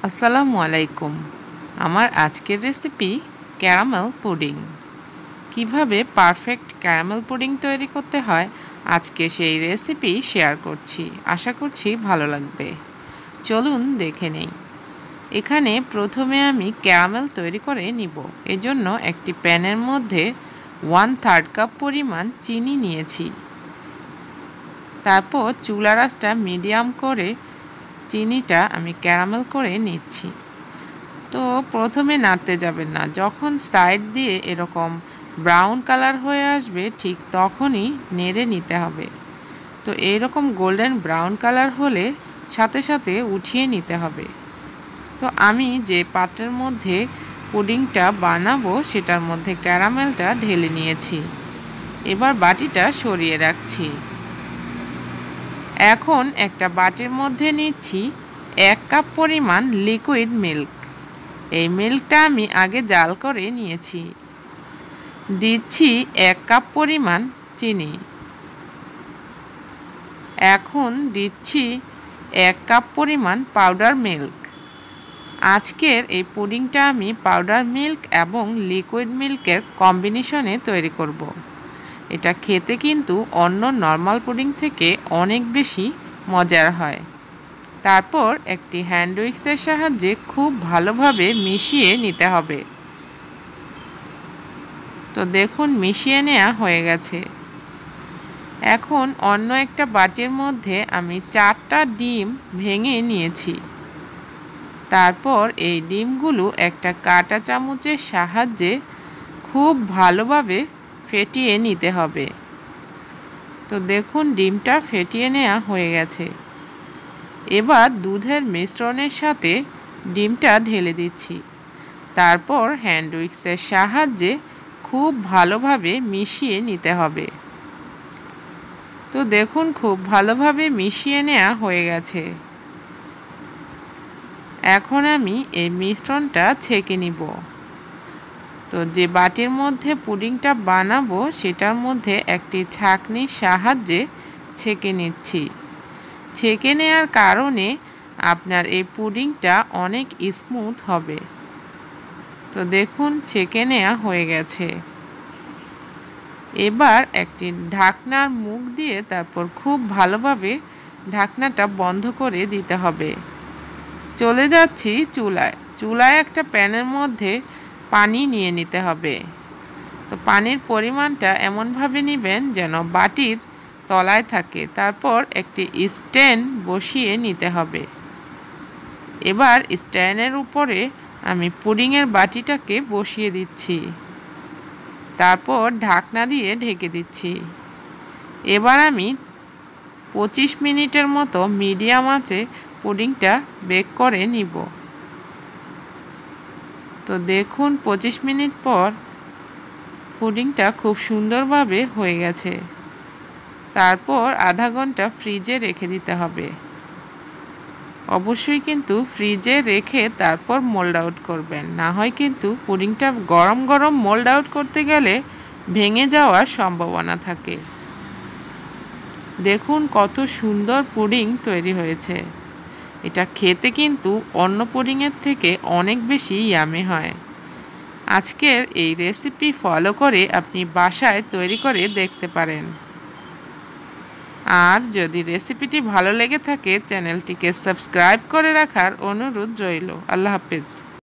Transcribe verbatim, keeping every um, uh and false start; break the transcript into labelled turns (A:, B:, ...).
A: আসসালামু আলাইকুম। আমার আজকের রেসিপি ক্যারামেল পুডিং। কিভাবে পারফেক্ট ক্যারামেল পুডিং তৈরি করতে হয় আজকে সেই রেসিপি শেয়ার করছি। আশা করছি ভালো লাগবে। চলুন দেখে নেই। এখানে প্রথমে আমি ক্যারামেল তৈরি করে নিব। এজন্য একটি প্যানের মধ্যে ওয়ান থার্ড কাপ পরিমাণ চিনি নিয়েছি। তারপর চুলার আঁচটা মিডিয়াম করে চিনিটা আমি ক্যারামেল করে নিচ্ছি। তো প্রথমে নাড়তে যাবেন না, যখন সাইড দিয়ে এরকম ব্রাউন কালার হয়ে আসবে ঠিক তখনই নেড়ে নিতে হবে। তো এইরকম গোল্ডেন ব্রাউন কালার হলে সাথে সাথে উঠিয়ে নিতে হবে। তো আমি যে পাত্রের মধ্যে পুডিংটা বানাবো সেটার মধ্যে ক্যারামেলটা ঢেলে নিয়েছি। এবার বাটিটা সরিয়ে রাখছি। এখন একটা বাটির মধ্যে নিচ্ছি এক কাপ পরিমাণ লিকুইড মিল্ক। এই মিল্কটা আমি আগে জাল করে নিয়েছি। দিচ্ছি এক কাপ পরিমাণ চিনি। এখন দিচ্ছি এক কাপ পরিমাণ পাউডার মিল্ক। আজকের এই পুডিংটা আমি পাউডার মিল্ক এবং লিকুইড মিল্কের কম্বিনেশনে তৈরি করব। এটা খেতে কিন্তু অন্য নর্মাল পুডিং থেকে অনেক বেশি মজার হয়। তারপর একটি হ্যান্ড উইক্সের সাহায্যে খুব ভালোভাবে মিশিয়ে নিতে হবে। তো দেখুন মিশিয়ে নেওয়া হয়ে গেছে। এখন অন্য একটা বাটির মধ্যে আমি চারটা ডিম ভেঙে নিয়েছি। তারপর এই ডিমগুলো একটা কাঁটা চামচের সাহায্যে খুব ভালোভাবে ফেটিয়ে নিতে হবে। তো দেখুন ডিমটা ফেটিয়ে নেওয়া হয়ে গেছে। এবার দুধের মিশ্রণের সাথে ডিমটা ঢেলে দিচ্ছি। তারপর হ্যান্ড উইক্সের সাহায্যে খুব ভালোভাবে মিশিয়ে নিতে হবে। তো দেখুন খুব ভালোভাবে মিশিয়ে নেওয়া হয়ে গেছে। এখন আমি এই মিশ্রণটা ছেঁকে নিব। তো যে বাটির মধ্যে পুডিংটা বানাবো সেটার মধ্যে একটি ছাঁকনির সাহায্যে ছেঁকে নিচ্ছি। ছেঁকে নেওয়ার কারণে আপনার এই পুডিংটা অনেক স্মুথ হবে। তো দেখুন ছেঁকে নেওয়া হয়ে গেছে। এবার একটি ঢাকনার মুখ দিয়ে তারপর খুব ভালোভাবে ঢাকনাটা বন্ধ করে দিতে হবে। চলে যাচ্ছি চুলায়। চুলায় একটা প্যানের মধ্যে পানি নিয়ে নিতে হবে। তো পানির পরিমাণটা এমনভাবে নেবেন যেন বাটির তলায় থাকে। তারপর একটি স্ট্যান্ড বসিয়ে নিতে হবে। এবার স্ট্যান্ডের উপরে আমি পুডিংয়ের বাটিটাকে বসিয়ে দিচ্ছি। তারপর ঢাকনা দিয়ে ঢেকে দিচ্ছি। এবার আমি পঁচিশ মিনিটের মতো মিডিয়াম আঁচে পুডিংটা বেক করে নিব। তো দেখুন পঁচিশ মিনিট পর পুডিংটা খুব সুন্দরভাবে হয়ে গেছে। তারপর আধা ঘন্টা ফ্রিজে রেখে দিতে হবে। অবশ্যই কিন্তু ফ্রিজে রেখে তারপর মোল্ড আউট করবেন, না হয় কিন্তু পুডিংটা গরম গরম মোল্ড আউট করতে গেলে ভেঙে যাওয়ার সম্ভাবনা থাকে। দেখুন কত সুন্দর পুডিং তৈরি হয়েছে। এটা খেতে কিন্তু অন্য পুডিংয়ের থেকে অনেক বেশি ইয়ামি হয়। আজকের এই রেসিপি ফলো করে আপনি বাসায় তৈরি করে দেখতে পারেন। আর যদি রেসিপিটি ভালো লেগে থাকে চ্যানেলটিকে সাবস্ক্রাইব করে রাখার অনুরোধ রইল। আল্লাহ হাফেজ।